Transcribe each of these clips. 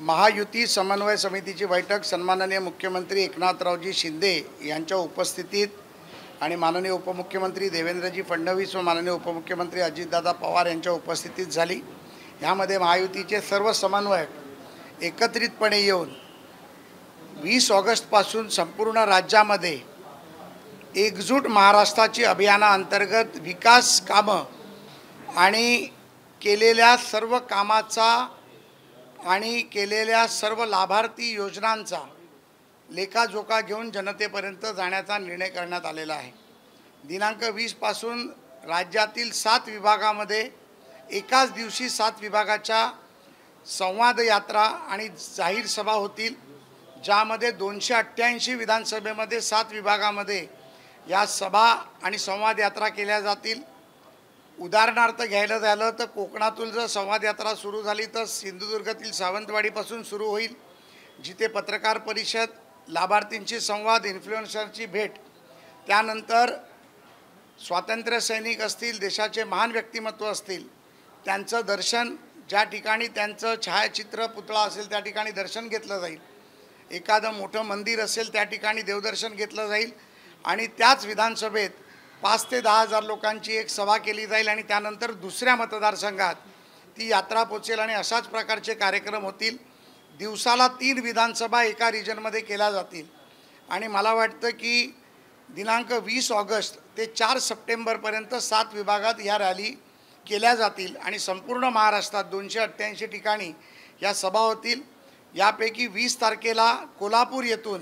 महायुती समन्वय समितीची बैठक सन्माननीय मुख्यमंत्री एकनाथरावजी शिंदे यांच्या उपस्थितीत आणि माननीय उपमुख्यमंत्री देवेंद्रजी फडणवीस व माननीय उपमुख्यमंत्री अजितदादा पवार यांच्या उपस्थितीत झाली। यामध्ये महायुतीचे सर्व समन्वयक एकत्रितपणे येऊन 20 ऑगस्टपासून संपूर्ण राज्यामध्ये एकजूट महाराष्ट्राची अभियानाअंतर्गत विकास कामं आणि केलेल्या सर्व कामाचा आणि केलेल्या सर्व लाभार्थी योजनांचा लेखाजोखा घेऊन जनतेपर्यंत जाण्याचा निर्णय करण्यात आलेला आहे। दिनांक 20 पासून राज्यातील 7 विभागामध्ये एकाच दिवशी 7 विभागाच्या संवाद यात्रा आणि जाहीर सभा होतील, ज्यामध्ये 288 विधानसभेमध्ये 7 विभागामध्ये या सभा आणि संवाद यात्रा केल्या जातील। उदाहरणार्थ घ्यायला झालं तर कोकणातून जर संवाद यात्रा सुरू झाली तर सिंधुदुर्गातील सावंतवाडीपासून सुरू होईल, जिथे पत्रकार परिषद, लाभार्थींची संवाद, इन्फ्लुएन्सरची भेट, त्यानंतर स्वातंत्र्य सैनिक असतील, देशाचे महान व्यक्तिमत्व असतील, त्यांचं दर्शन, ज्या ठिकाणी त्यांचं छायाचित्र पुतळा असेल त्या ठिकाणी दर्शन घेतलं जाईल। एखादं मोठं मंदिर असेल त्या ठिकाणी देवदर्शन घेतलं जाईल आणि त्याच विधानसभेत 5 ते 10 हजार लोकांची एक सभा केली जाईल आणि त्यानंतर दुसऱ्या मतदारसंघात ती यात्रा पोचेल आणि अशाच प्रकारचे कार्यक्रम होतील। दिवसाला 3 विधानसभा एका रिजनमध्ये केल्या जातील आणि मला वाटतं की दिनांक 20 ऑगस्ट ते 4 सप्टेंबरपर्यंत 7 विभागात ह्या रॅली केल्या जातील आणि संपूर्ण महाराष्ट्रात 288 ठिकाणी या सभा होतील। यापैकी 20 तारखेला कोल्हापूर येथून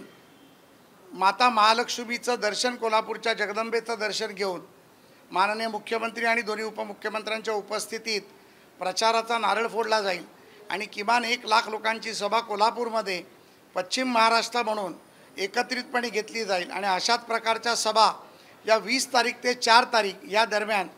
माता महालक्ष्मीचं दर्शन, कोल्हापूरच्या जगदंबेचं दर्शन घेऊन माननीय मुख्यमंत्री आणि दोन्ही उपमुख्यमंत्र्यांच्या उपस्थितीत प्रचाराचा नारळ फोडला जाईल आणि किमान 1 लाख लोकांची सभा कोल्हापूरमध्ये पश्चिम महाराष्ट्र म्हणून एकत्रितपणे घेतली जाईल आणि अशाच प्रकारच्या सभा या 20 तारीख ते 4 तारीख या दरम्यान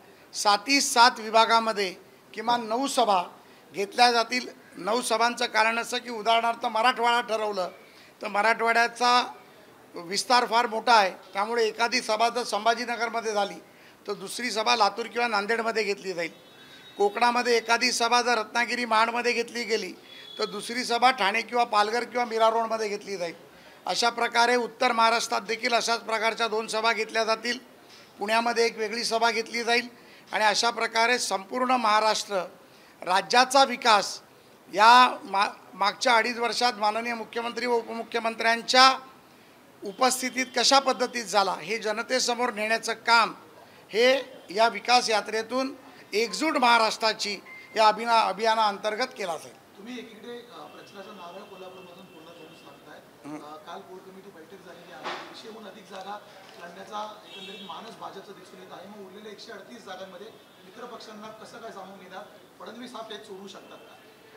7 विभागामध्ये किमान 9 सभा घेतल्या जातील। 9 सभांचं कारण असं की उदाहरणार्थ मराठवाडा ठरवलं तर मराठवाड्याचा विस्तार फार मोठा आहे, त्यामुळे एखादी सभा जर संभाजीनगरमध्ये झाली तर दुसरी सभा लातूर किंवा नांदेडमध्ये घेतली जाईल। कोकणामध्ये एखादी सभा जर रत्नागिरी, महाडमध्ये घेतली गेली तर दुसरी सभा ठाणे किंवा पालघर किंवा मीरा रोडमध्ये घेतली जाईल। अशा प्रकारे उत्तर महाराष्ट्रात देखील अशाच प्रकारच्या 2 सभा घेतल्या जातील। पुण्यामध्ये एक वेगळी सभा घेतली जाईल आणि अशा प्रकारे संपूर्ण महाराष्ट्र राज्याचा विकास या मागच्या 2.5 वर्षात माननीय मुख्यमंत्री व उपमुख्यमंत्र्यांच्या उपस्थितीत कशा पद्धतीत झाला हे जनतेसमोर नेण्याचं काम हे या विकास यात्रेतून एकजूट महाराष्ट्राची या अभियानाअंतर्गत केला जाईल। तुम्ही एकीकडे प्रचाराचा नारळ कोल्हापूरमधून पूर्ण करून सांगताय, काल कोर कमिटी बैठक झालेली आहे, 100हून अधिक जागा लढण्याचा एकंदरीत मानस भाजपचा दिसून येत आहे। मग उरलेल्या 138 जागांमध्ये मित्र पक्षांना कसं काय सामावून घेणार? फडणवीस हा पेच सोडू शकतात का?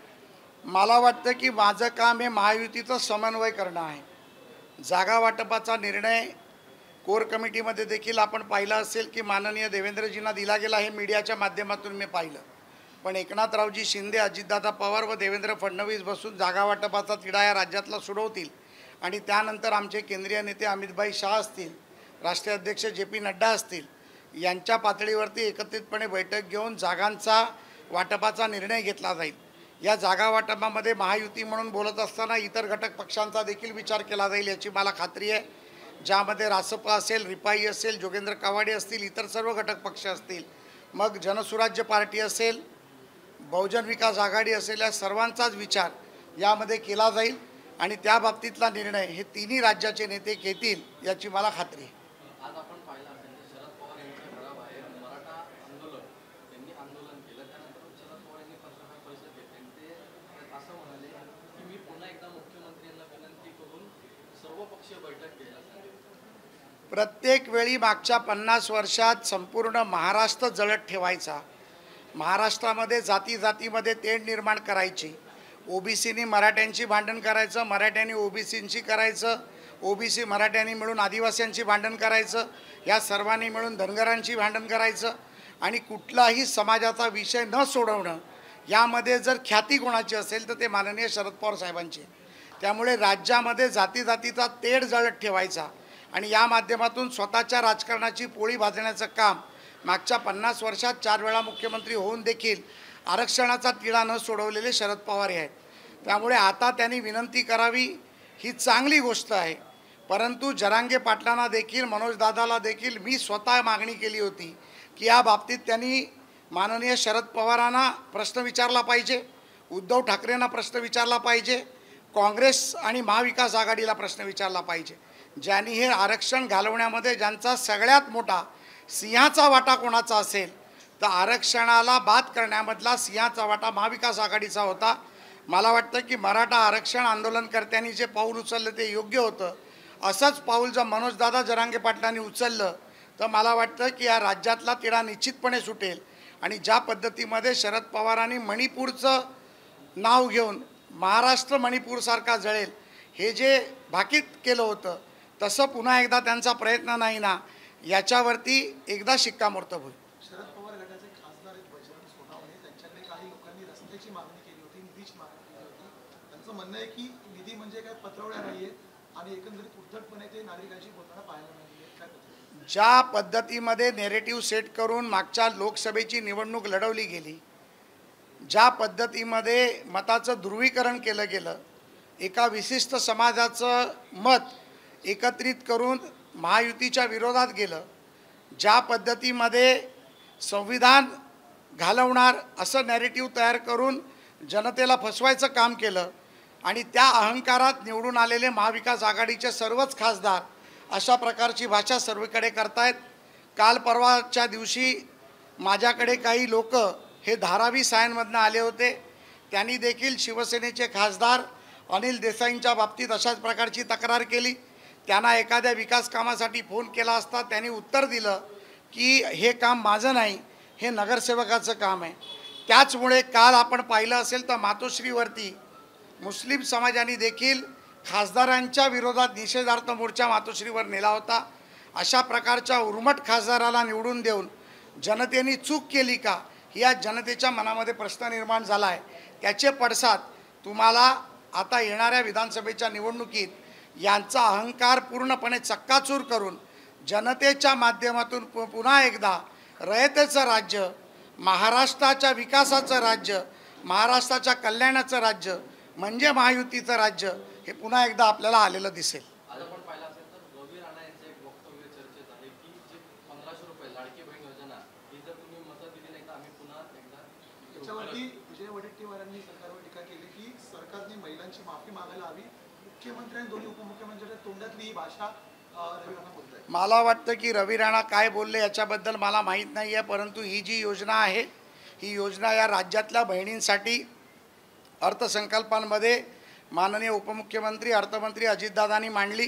मला वाटतं की माझं काम हे महायुतीचं समन्वय करणं आहे। जागा वाटपाचा निर्णय कोर कमिटीमध्ये देखील आपण पाहिला असेल की माननीय देवेंद्रजींना दिला गेला, हे मीडियाच्या माध्यमातून मी पाहिलं, पण एकनाथरावजी शिंदे, अजितदादा पवार व देवेंद्र फडणवीस बसून जागा वाटपाचा तिढा या राज्यातला सोडवतील आणि त्यानंतर आमचे केंद्रीय नेते अमितभाई शाह असतील, राष्ट्रीय अध्यक्ष JP नड्डा असतील, यांच्या पातळीवरती एकत्रितपणे बैठक घेऊन जागांचा वाटपाचा निर्णय घेतला जाईल। या जागा वाटपामध्ये महायुती म्हणून बोलत असताना इतर घटक पक्षांचा देखील विचार केला जाईल याची मला खात्री आहे, ज्यामध्ये रासपा असेल, रिपाई असेल, जोगेंद्र कावाडे असतील, इतर सर्व घटक पक्ष असतील, मग जनसुराज्य पार्टी असेल, बहुजन विकास आघाडी असेल, या सर्वांचाच विचार यामध्ये केला जाईल आणि त्या बाबतीतला निर्णय हे तिन्ही राज्याचे नेते घेतील याची मला खात्री आहे। आज आपण पाहिलं असेल की शरद पवार यांच्या घराबाहेर मराठा आंदोलन त्यांनी आंदोलन केलं, त्यानंतर शरद पवार यांनी पत्रकार परिषद घेतली, ते असं म्हणाले की मी पुन्हा एकदा मुख्यमंत्र्यांना विनंती करून सर्वपक्षीय बैठक घ्यायला सांगितली। प्रत्येक वेळी मागच्या 50 वर्षात संपूर्ण महाराष्ट्र जळत ठेवायचा, महाराष्ट्रामध्ये जातीमध्ये तेढ निर्माण करायची, OBCनी मराठ्यांची भांडण करायचं, मराठ्यांनी OBCंची करायचं, OBC मराठ्यांनी मिळून आदिवासींची भांडण करायचं, या सर्वांनी मिळून धनगरांची भांडण करायचं आणि कुठलाही समाजाचा विषय न सोडवणं, यामध्ये जर ख्याती कोणाची असेल तर ते माननीय शरद पवार साहेबांची। त्यामुळे राज्यामध्ये जातीचा तेढ जळत ठेवायचा आणि या माध्यमातून स्वतःच्या राजकारणाची पोळी भाजण्याचं काम मागच्या 50 वर्षात 4 वेळा मुख्यमंत्री होऊन देखील आरक्षणाचा तिढा न सोडवलेले शरद पवार आहेत। त्यामुळे आता त्यांनी विनंती करावी ही चांगली गोष्ट आहे. परंतु जरांगे पाटलांना देखील मनोजदादाला देखील मी स्वतः मागणी केली होती की या बाबतीत त्यांनी माननीय शरद पवारांना प्रश्न विचारला पाहिजे, उद्धव ठाकरेंना प्रश्न विचारला पाहिजे, काँग्रेस आणि महाविकास आघाडीला प्रश्न विचारला पाहिजे. ज्यांनी हे आरक्षण घालवण्यामध्ये ज्यांचा सगळ्यात मोठा सिंहाचा वाटा कोणाचा असेल तर आरक्षणाला बाद करण्यामधला सिंहाचा वाटा महाविकास आघाडीचा होता. मला वाटतं की मराठा आरक्षण आंदोलनकर्त्यांनी जे पाऊल उचललं ते योग्य होतं. असंच पाऊल जर मनोजदादा जरांगे पाटलांनी उचललं तर मला वाटतं की या राज्यातला तिढा निश्चितपणे सुटेल. आणि ज्या पद्धतीमध्ये शरद पवारांनी मणिपूरचं नाव घेऊन महाराष्ट्र मणिपूरसारखा जळेल हे जे भाकीत केलं होतं तसं पुन्हा एकदा त्यांचा प्रयत्न नाही ना, याच्यावरती एकदा शिक्कामोर्तब होईल. शरद पवार गटाचे खासदार आहेत बजरंग सोनवणे, त्यांच्याकडे काही लोकांनी रस्त्याची मागणी केली होती, निधीची मागणी केली होती. त्यांचं म्हणणं आहे की निधी म्हणजे काय पत्रवड्या नाहीये आणि एकंदरीत उद्धटपणे ते नागरिकांशी बोलताना पाहायला मिळाले. काय पद्धती? ज्या पद्धतीमध्ये नेरेटिव्ह सेट करून मागच्या लोकसभेची निवडणूक लढवली गेली, ज्या पद्धतीमध्ये मताचं ध्रुवीकरण केलं गेलं, एका विशिष्ट समाजाचं मत एकत्रित करून महायुतीच्या विरोधात गेलं, ज्या पद्धतीमध्ये संविधान घालवणार असं नॅरेटिव्ह तयार करून जनतेला फसवायचं काम केलं आणि त्या अहंकारात निवडून आलेले महाविकास आघाडीचे सर्वच खासदार अशा प्रकारची भाषा सर्वीकडे करतायत. काल परवाच्या दिवशी माझ्याकडे काही लोक हे धारावी सायनमधनं आले होते. त्यांनी देखील शिवसेनेचे खासदार अनिल देसाईंच्या बाबतीत अशाच प्रकारची तक्रार केली. त्यांना एखाद्या विकास कामासाठी फोन केला असता त्यांनी उत्तर दिलं की हे काम माझं नाही, हे नगरसेवकाचं काम आहे. त्याचमुळे काल आपण पाहिलं असेल तर मातोश्रीवरती मुस्लिम समाजाने देखील खासदारांच्या विरोधात निषेधार्थ मोर्चा मातोश्रीवर नेला होता. अशा प्रकारच्या उर्मट खासदाराला निवडून देऊन जनतेने चूक केली का या जनतेच्या मनामध्ये प्रश्न निर्माण झाला आहे. त्याचे पडसाद तुम्हाला आता येणाऱ्या विधानसभेच्या निवडणुकीत यांचा अहंकार पूर्णपणे चक्काचूर करून जनतेच्या माध्यमातून पुन्हा एकदा रयतेचं राज्य, महाराष्ट्राच्या विकासाचं राज्य, महाराष्ट्राच्या कल्याणाचं राज्य म्हणजे महायुतीचं राज्य हे पुन्हा एकदा आपल्याला आलेलं दिसेल. आज आपण पाहिलं असेल तर रवी राणा यांचं एक वक्तव्य चर्चेत आहे की जे 1500 रुपये लाडकी बहीण योजना ही जर तुम्ही मतं दिली नाही तर आम्ही पुन्हा एकदा त्याच्यावरती विजय वडेट्टीवारांनी सरकारवर टीका केली की सरकारने महिलांची माफी मागायला हवी. मुख्यमंत्री आणि दोन्ही उपमुख्यमंत्र्यांच्या तोंडातली ही भाषा रवी राणा बोलत आहे. मला वाटतं की रवी राणा काय बोलले याच्याबद्दल मला माहीत नाही आहे, परंतु ही जी योजना आहे ही योजना या राज्यातल्या बहिणींसाठी अर्थसंकल्पांमध्ये माननीय उपमुख्यमंत्री अर्थमंत्री अजितदादांनी मांडली.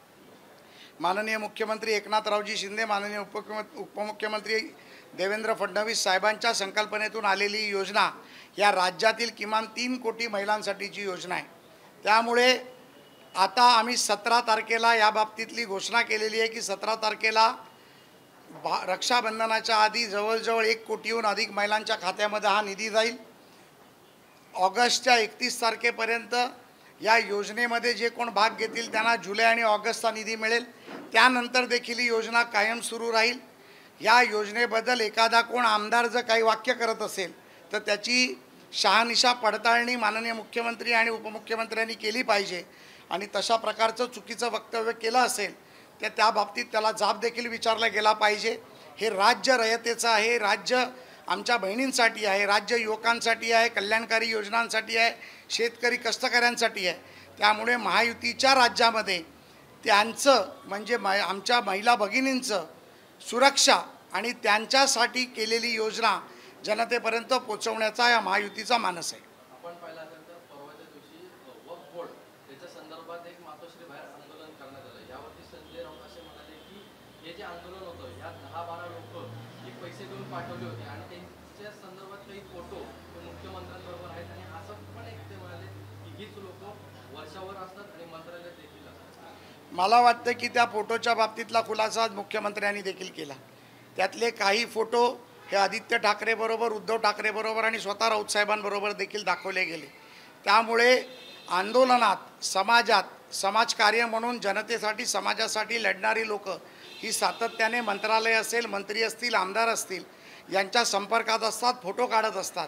माननीय मुख्यमंत्री एकनाथरावजी शिंदे, माननीय उपमुख्यमंत्री देवेंद्र फडणवीस साहेबांच्या संकल्पनेतून आलेली योजना या राज्यातील किमान 3 कोटी महिलांसाठीची योजना आहे. त्यामुळे आता आम्ही 17 तारखेला या बाबतीतली घोषणा केलेली आहे की 17 तारखेला रक्षाबंधनाच्या आधी जवळजवळ 1 कोटीहून अधिक महिलांच्या खात्यामध्ये हा निधी जाईल. ऑगस्टच्या 31 तारखेपर्यंत या योजनेमध्ये जे कोण भाग घेतील त्यांना जुलै आणि ऑगस्टचा निधी मिळेल. त्यानंतर देखील ही योजना कायम सुरू राहील. या योजनेबद्दल एखादा कोण आमदार जर काही वाक्य करत असेल तर त्याची शहानिशा पडताळणी माननीय मुख्यमंत्री आणि उपमुख्यमंत्र्यांनी केली पाहिजे. आणि तशा प्रकारचं चुकीचं वक्तव्य केलं असेल तर त्या बाबतीत त्याला जाब देखील विचारला गेला पाहिजे. हे राज्य रयतेचं आहे, राज्य आमच्या बहिणींसाठी आहे, राज्य युवकांसाठी आहे, कल्याणकारी योजनांसाठी आहे, शेतकरी कष्टकऱ्यांसाठी आहे. त्यामुळे महायुतीच्या राज्यामध्ये त्यांचं म्हणजे आमच्या महिला भगिनींचं सुरक्षा आणि त्यांच्यासाठी केलेली योजना जनतेपर्यंत पोहोचवण्याचा या महायुतीचा मानस आहे. आपण पाहिलं असेल तर परवाच्या दिवशी वक्फ बोर्ड त्याच्या संदर्भात एक मातोश्री बाहेर आंदोलन करण्यात आलं. यावरती संजय राऊत असे म्हणाले की हे जे आंदोलन होतं यात 10-12 लोक हे पैसे देऊन पाठवले होते आणि त्यांच्या संदर्भात काही फोटो मुख्यमंत्र्यांबरोबर आहेत आणि असं पण एक ते म्हणाले की हीच लोक वर्षावर असतात आणि मंत्रालयात देखील असतात. मला वाटतं की त्या फोटोच्या बाबतीतला खुलासा मुख्यमंत्र्यांनी देखील केला. त्यातले काही फोटो हे आदित्य ठाकरेबरोबर, उद्धव ठाकरेबरोबर आणि स्वतः राऊत साहेबांबरोबर देखील दाखवले गेले. त्यामुळे आंदोलनात समाजात समाजकार्य म्हणून जनतेसाठी समाजासाठी लढणारी लोक ही सातत्याने मंत्रालय असेल, मंत्री असतील, आमदार असतील यांच्या संपर्कात असतात, फोटो काढत असतात.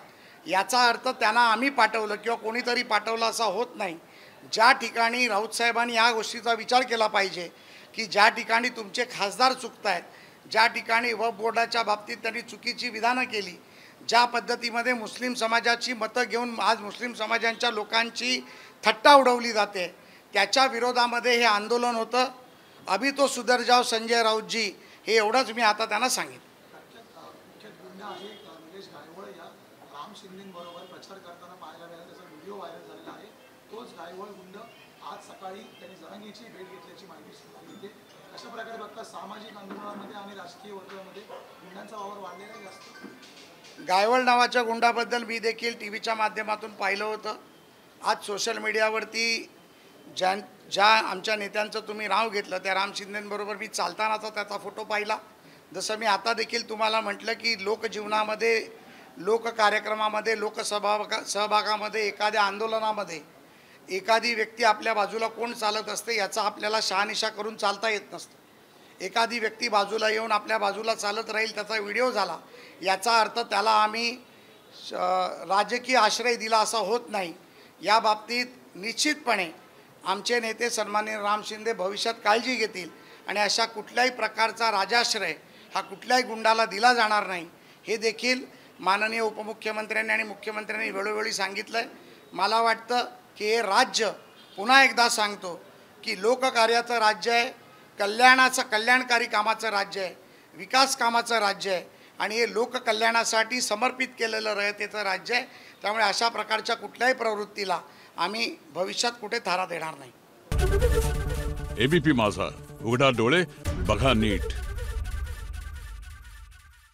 याचा अर्थ त्यांना आम्ही पाठवलं किंवा कोणीतरी पाठवलं असा होत नाही. ज्या ठिकाणी राऊत साहेबांनी या गोष्टीचा विचार केला पाहिजे की ज्या ठिकाणी तुमचे खासदार चुकत आहेत, ज्या ठिकाणी वक्फ बोर्डाच्या बाबतीत त्यांनी चुकीची विधानं केली, ज्या पद्धतीमध्ये मुस्लिम समाजाची मतं घेऊन आज मुस्लिम समाजांच्या लोकांची थट्टा उडवली जाते, त्याच्या विरोधामध्ये हे आंदोलन होतं. अभि तो सुधर जाओ संजय राऊतजी, हे एवढंच मी आता त्यांना सांगितलं. मुख्य गुन्हे आहे निलेश गायवळ या राम शिंदेबरोबर प्रचार करताना पाहायला मिळाला. त्याचा व्हिडिओ व्हायरल झालेला आहे. तोच गायवळ गुंड आज सकाळी त्यांनी जरांगीची भेट घेतल्याची माहिती समोर येते. अशा प्रकारे बघता सामाजिक आंदोलनामध्ये आणि राजकीय वर्तुळामध्ये गुंडांचा वावर वाढलेला आहे जास्त. गायवळ नावाच्या गुंडाबद्दल मी देखील टी व्हीच्या माध्यमातून पाहिलं होतं. आज सोशल मीडियावरती ज्या आमच्या नेत्यांचं तुम्ही नाव घेतलं त्या राम शिंदेंबरोबर मी चालतानाचा त्याचा फोटो पाहिला. जसं मी आता देखील तुम्हाला म्हटलं की लोकजीवनामध्ये, लोककार्यक्रमामध्ये, सहभागामध्ये, एखाद्या आंदोलनामध्ये एखादी व्यक्ती आपल्या बाजूला कोण चालत असते याचा आपल्याला शहानिशा करून चालता येत नसतं. एखादी व्यक्ती बाजूला येऊन आपल्या बाजूला चालत राहील, त्याचा व्हिडिओ झाला, याचा अर्थ त्याला आम्ही राजकीय आश्रय दिला असा होत नाही. या बाबतीत निश्चितपणे आमचे नेते सन्माननीय राम शिंदे भविष्यात काळजी घेतील आणि अशा कुठल्याही प्रकारचा राजाश्रय हा कुठल्याही गुंडाला दिला जाणार नाही, हे देखील माननीय उपमुख्यमंत्र्यांनी आणि मुख्यमंत्र्यांनी वेळोवेळी सांगितलं आहे. मला वाटतं की हे राज्य, पुन्हा एकदा सांगतो की लोककार्याचं राज्य आहे, कल्याणकारी कामाचं राज्य आहे, विकास कामाचं राज्य आहे आणि हे लोककल्याणासाठी समर्पित केलेलं रयतेचं राज्य आहे. त्यामुळे अशा प्रकारच्या कुठल्याही प्रवृत्तीला आम्ही भविष्यात कुठे थारा देणार नाही. एबीपी माझा, उघडा डोळे बघा नीट.